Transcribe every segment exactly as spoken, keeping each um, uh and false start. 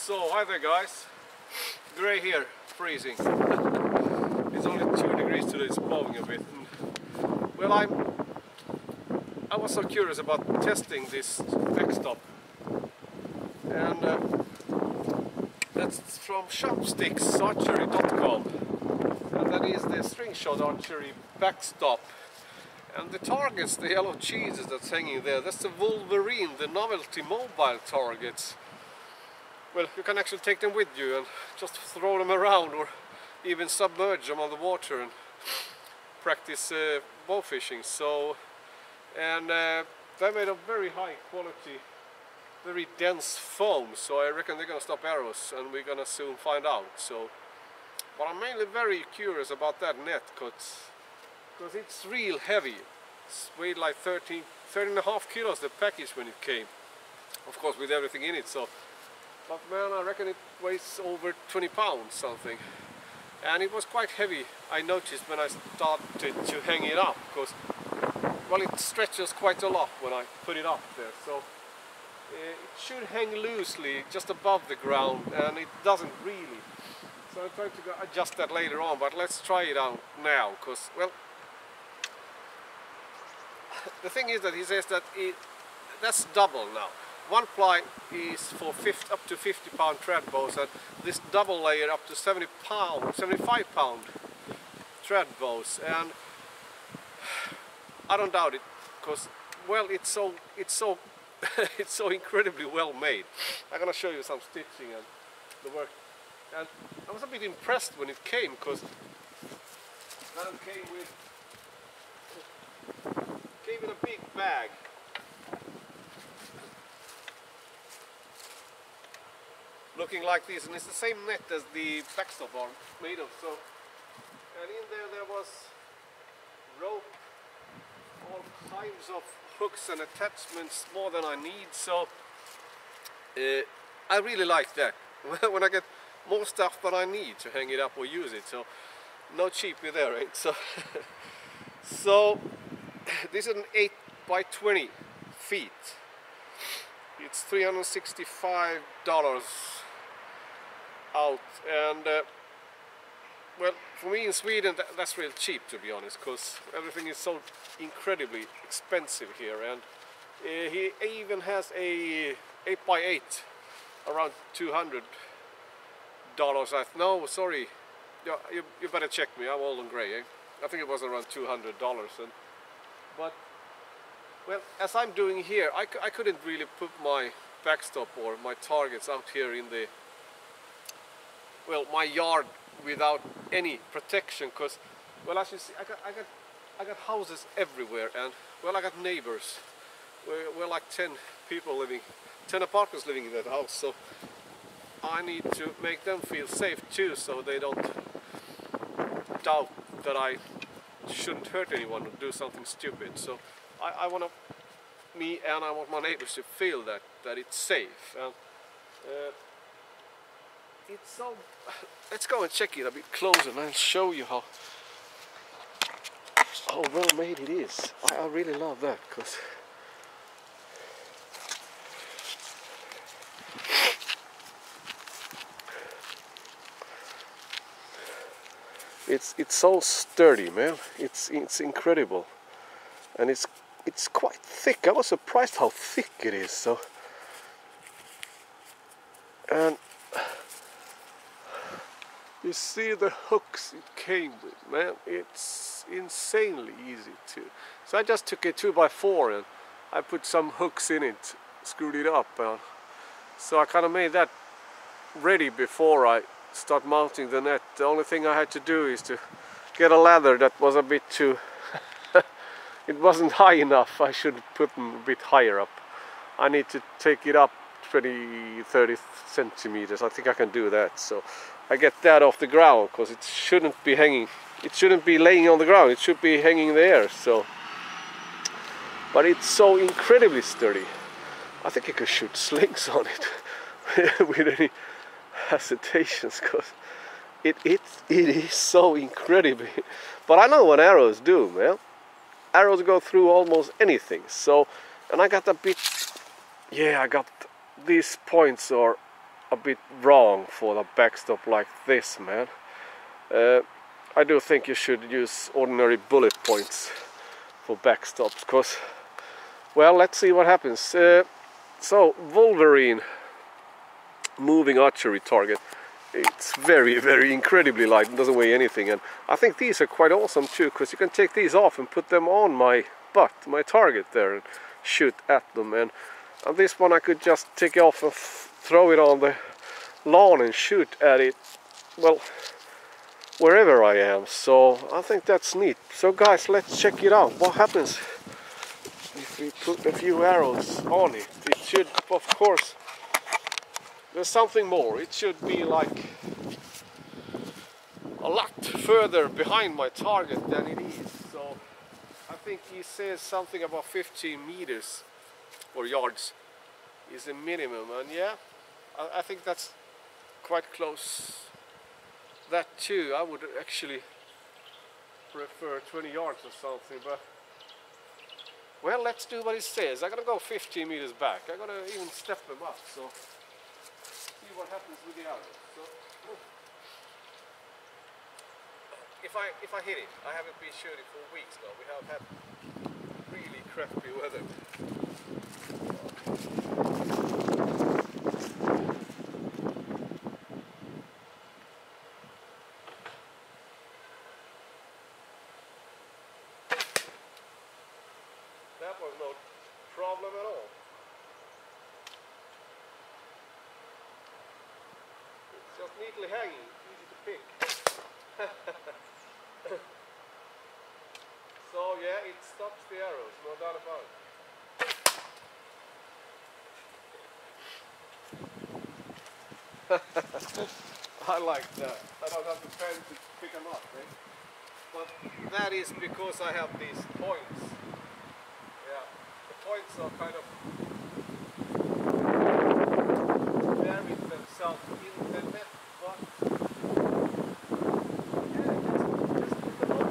So, hi there guys. Grey here, freezing. It's only two degrees today, it's blowing a bit. And, well, I'm I was so curious about testing this backstop. And uh, that's from Chopsticks Archery dot com. And that is the STRINGSHOT archery backstop. And the targets, the yellow cheeses that's hanging there, that's the Wolverine, the novelty mobile targets. Well, you can actually take them with you and just throw them around, or even submerge them on the water and practice uh, bow fishing. So, and uh, they're made of very high quality, very dense foam. So I reckon they're gonna stop arrows, and we're gonna soon find out. So, but I'm mainly very curious about that net, cause, cause it's real heavy. It's weighed like thirteen, thirteen and a half kilos the package when it came. Of course, with everything in it. So. But man, I reckon it weighs over twenty pounds something. And it was quite heavy, I noticed when I started to hang it up, because, well, it stretches quite a lot when I put it up there. So uh, it should hang loosely just above the ground, and it doesn't really. So I'm trying to go adjust that later on, but let's try it out now, because, well, the thing is that he says that it, that's double now. One ply is for fifty, up to fifty pound tread bows, and this double layer up to seventy pound, seventy-five pound tread bows. And I don't doubt it, because, well, it's so it's so it's so incredibly well made. I'm gonna show you some stitching and the work. And I was a bit impressed when it came, because that came with came in a big bag. Looking like this, and it's the same net as the backstop are made of. So, and in there there was rope, all kinds of hooks and attachments, more than I need. So uh, I really like that. When I get more stuff than I need to hang it up or use it, so no cheapy there, right? So, so this is an eight by twenty feet. It's three hundred sixty-five dollars. Out, and uh, well, for me in Sweden that, that's real cheap, to be honest, because everything is so incredibly expensive here. And uh, he even has a eight by eight around two hundred dollars. I no sorry you, you, you better check me, I'm old and grey, eh? I think it was around two hundred dollars. And but well, as I'm doing here, I, I couldn't really put my backstop or my targets out here in the well, my yard without any protection, because, well, as you see, I got, I got, I got houses everywhere, and, well, I got neighbors. We're, we're like ten people living, ten apartments living in that house, so I need to make them feel safe too, so they don't doubt that I shouldn't hurt anyone or do something stupid. So I, I want to, me and I want my neighbors to feel that, that it's safe. And, uh, it's so, let's go and check it a bit closer and I'll show you how how well made it is. I, I really love that, because it's it's so sturdy, man. It's it's incredible, and it's it's quite thick. I was surprised how thick it is. So, and you see the hooks it came with, man. It's insanely easy too. So I just took a two by four and I put some hooks in it, screwed it up. Uh, so I kind of made that ready before I start mounting the net. The only thing I had to do is to get a ladder that was a bit too... it wasn't high enough. I should put them a bit higher up. I need to take it up twenty, thirty centimeters. I think I can do that. So I get that off the ground, because it shouldn't be hanging, it shouldn't be laying on the ground, it should be hanging there. So, but it's so incredibly sturdy. I think I could shoot slings on it with any hesitations, because it, it, it is so incredibly. But I know what arrows do, man. Arrows go through almost anything. So, and I got a bit, yeah, I got these points are a bit wrong for the backstop like this, man. Uh, I do think you should use ordinary bullet points for backstops, because, well, let's see what happens. Uh, so, Wolverine moving archery target. It's very, very incredibly light. It doesn't weigh anything, and I think these are quite awesome too, because you can take these off and put them on my butt, my target there, and shoot at them. And, and this one I could just take it off and f throw it on the lawn and shoot at it, well, wherever I am. So I think that's neat. So guys, let's check it out. What happens if we put a few arrows on it? It should, of course, there's something more. It should be like a lot further behind my target than it is. So I think he says something about fifteen meters or yards is a minimum, and yeah, I, I think that's quite close. That too, I would actually prefer twenty yards or something, but well, let's do what he says. I'm gonna go fifteen meters back. I'm gonna even step them up, so see what happens with the arrow. So if I if I hit it, I haven't been shooting for weeks now. We have had really crappy weather. That was no problem at all. It's just neatly hanging, easy to pick. So yeah, it stops the arrows, no doubt about it. I like that. I don't have the pen to pick them up, right? But that is because I have these points. Yeah, the points are kind of buried themselves in the net, but yeah, just, just put them on.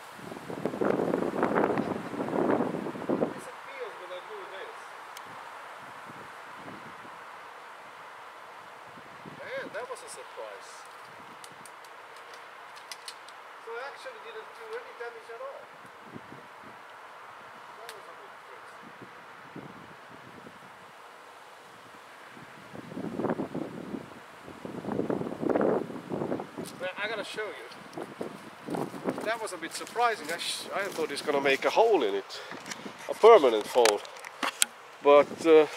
It's a feel when I do this. Man, that was a surprise. So I actually didn't do any damage at all. That was a bit crazy. Well, I gotta show you. That was a bit surprising. I, sh I thought it's gonna make a hole in it, a permanent hole. But uh,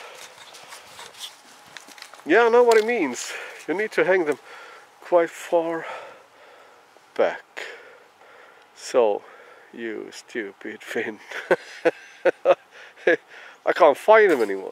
yeah, I know what it means. You need to hang them quite far back. So, you stupid Finn. I can't find them anymore.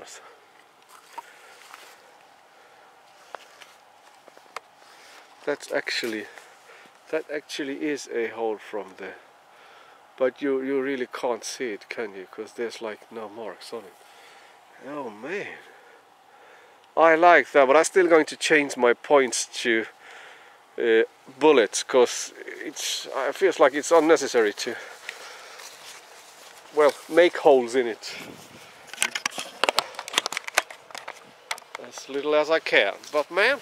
That's actually, that actually is a hole from there. But you, you really can't see it, can you? Because there's like no marks on it. Oh man. I like that, but I'm still going to change my points to uh, bullets, because it's, it feels like it's unnecessary to, well, make holes in it as little as I can. But man,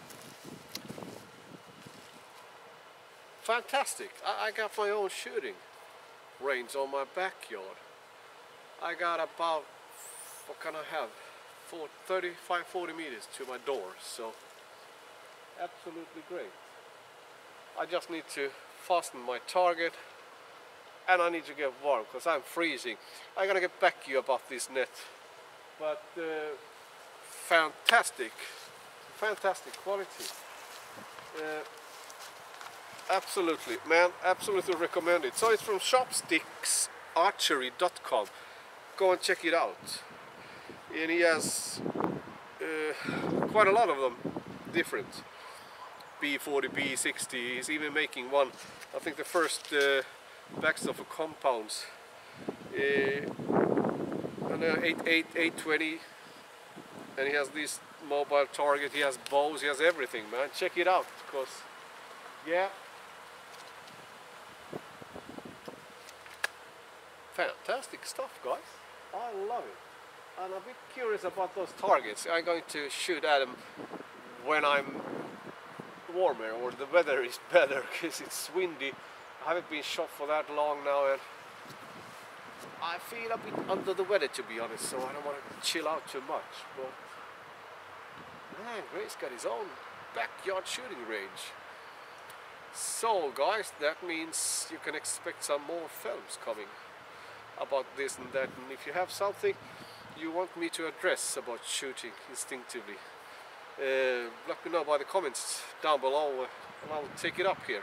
fantastic. I, I got my own shooting range on my backyard. I got about, what can I have, for thirty-five forty meters to my door, so absolutely great. I just need to fasten my target, and I need to get warm because I'm freezing. I'm gonna get back to you about this net, but uh, fantastic, fantastic quality. Uh, absolutely, man, absolutely recommend it. So it's from shopsticks archery dot com. Go and check it out. And he has uh, quite a lot of them different. B forty, B sixty, he's even making one, I think the first uh, backstop for compounds. Uh, and uh, eight twenty, and he has this mobile target, he has bows, he has everything, man. Check it out, because yeah, fantastic stuff, guys. I love it. And I'm a bit curious about those targets. I'm going to shoot at them when I'm warmer or the weather is better, because it's windy. I haven't been shot for that long now, and I feel a bit under the weather, to be honest, so I don't want to chill out too much. But man, Gray's got his own backyard shooting range. So guys, that means you can expect some more films coming about this and that, and if you have something you want me to address about shooting instinctively, uh, let me know by the comments down below, uh, and I'll take it up here.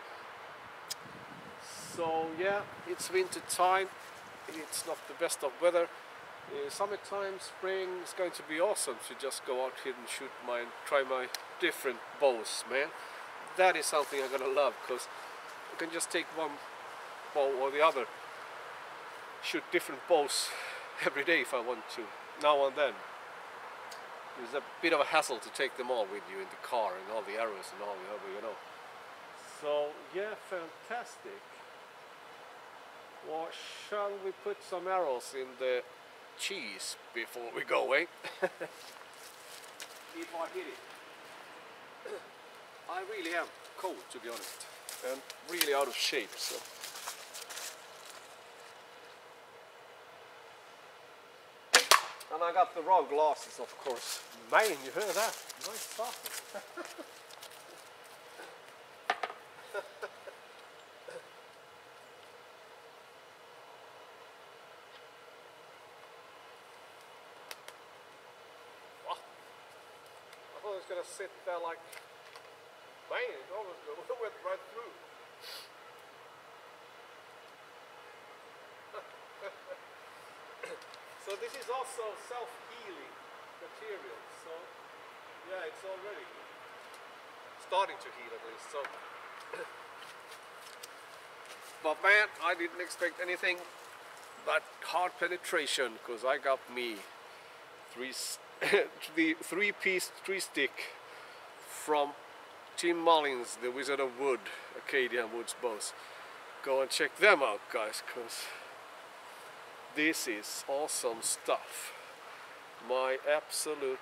So yeah, it's winter time, it's not the best of weather. Uh, summertime, spring is going to be awesome to just go out here and shoot my, try my different bows, man. That is something I'm gonna love, because I can just take one bow or the other, shoot different bows every day if I want to, now and then. It's a bit of a hassle to take them all with you in the car and all the arrows and all the other, you know. So yeah, fantastic. Well, shall we put some arrows in the cheese before we go, eh? If I hit it. I really am cold, to be honest, and really out of shape, so. And I got the wrong glasses, of course. Man, you heard that? Nice stuff. What? I thought it was gonna sit there like. Man, it almost went right through. So this is also self-healing material, so yeah, it's already starting to heal at least. So, but man, I didn't expect anything but hard penetration, because I got me three the three-piece three-stick from Tim Mullins, the Wizard of Wood, Acadian Woods bows. Go and check them out, guys, because this is awesome stuff. My absolute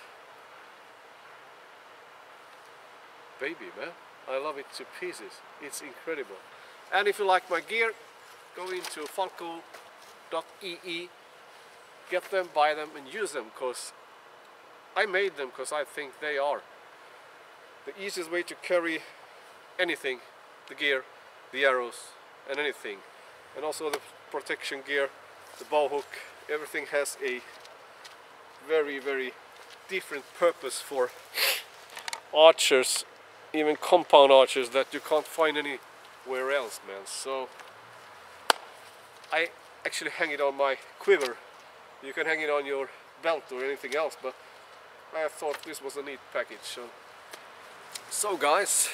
baby, man. I love it to pieces. It's incredible. And if you like my gear, go into falco dot e e, get them, buy them, and use them, because I made them because I think they are the easiest way to carry anything, the gear, the arrows, and anything. And also the protection gear, the bow hook, everything has a very, very different purpose for archers, even compound archers, that you can't find anywhere else, man. So I actually hang it on my quiver. You can hang it on your belt or anything else, but I thought this was a neat package. So, so guys,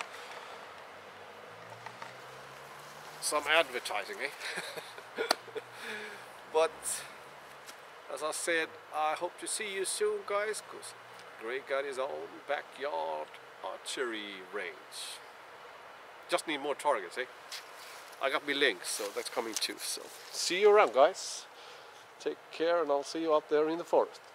some advertising, eh? But as I said, I hope to see you soon, guys, because Gray got his own backyard archery range. Just need more targets, eh? I got me links, so that's coming too. So see you around, guys. Take care, and I'll see you out there in the forest.